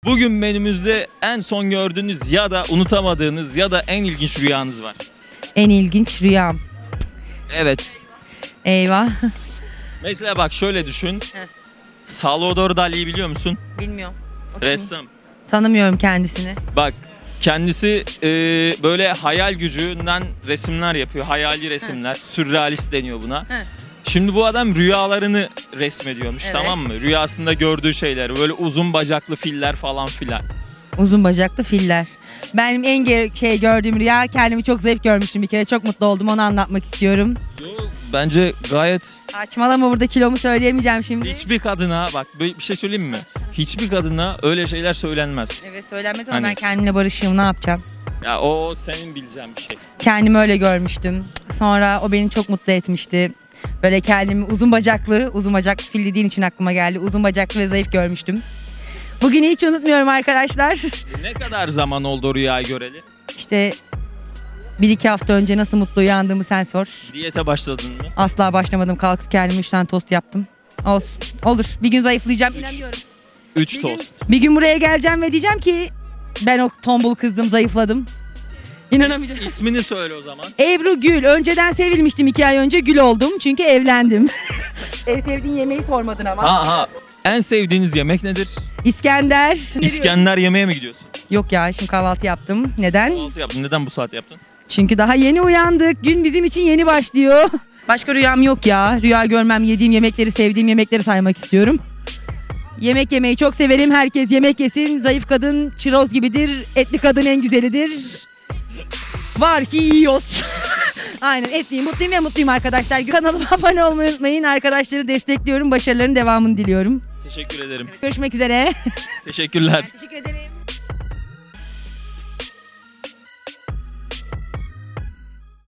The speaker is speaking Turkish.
Bugün menümüzde en son gördüğünüz ya da unutamadığınız ya da en ilginç rüyanız var. En ilginç rüyam. Evet. Eyvah. Mesela bak şöyle düşün. Heh. Salvador Dali'yi biliyor musun? Bilmiyorum. Ressam. Tanımıyorum kendisini. Bak kendisi böyle hayal gücünden resimler yapıyor. Hayali resimler. Sürrealist deniyor buna. Heh. Şimdi bu adam rüyalarını resmediyormuş, Evet. tamam mı? Rüyasında gördüğü şeyler, böyle uzun bacaklı filler falan filan. Uzun bacaklı filler. Benim en gördüğüm rüya, kendimi çok zayıf görmüştüm bir kere. Çok mutlu oldum, onu anlatmak istiyorum. Bence gayet Saçmalama, burada kilomu söyleyemeyeceğim şimdi. hiçbir kadına, bak bir şey söyleyeyim mi? Hiçbir kadına öyle şeyler söylenmez. Evet, söylenmez ama Hani- ben kendimle barışığım, ne yapacağım? Ya o senin bileceğin bir şey. Kendimi öyle görmüştüm. Sonra o beni çok mutlu etmişti. Böyle kendimi uzun bacaklı fil dediğin için aklıma geldi. Uzun bacaklı ve zayıf görmüştüm. Bugünü hiç unutmuyorum arkadaşlar. Ne kadar zaman oldu o rüyayı göreli? İşte 1-2 hafta önce nasıl mutlu uyandığımı sen sor. Diyete başladın mı? Asla başlamadım. Kalkıp kendime 3 tane tost yaptım. Olsun. Olur. Bir gün zayıflayacağım. İnanıyorum. 3 tost. Bir gün buraya geleceğim ve diyeceğim ki ben o tombul kızdım, zayıfladım. İnanamayacağım. İsmini söyle o zaman. Ebru Gül. Önceden sevilmiştim, 2 ay önce Gül oldum. Çünkü evlendim. En sevdiğin yemeği sormadın ama. Ha. En sevdiğiniz yemek nedir? İskender. İskender yemeğe mi gidiyorsun? Yok ya, şimdi kahvaltı yaptım. Neden? Kahvaltı yaptın. Neden bu saat yaptın? Çünkü daha yeni uyandık. Gün bizim için yeni başlıyor. Başka rüyam yok ya. Rüya görmem, yediğim yemekleri, sevdiğim yemekleri saymak istiyorum. Yemek yemeyi çok severim. Herkes yemek yesin. Zayıf kadın çiroz gibidir. Etli kadın en güzelidir. Var ki yiyoruz. Aynen, etliyim, mutluyum ve mutluyum arkadaşlar. Kanalıma abone olmayı unutmayın. Arkadaşları destekliyorum. Başarıların devamını diliyorum. Teşekkür ederim. Görüşmek üzere. Teşekkürler. Teşekkür ederim.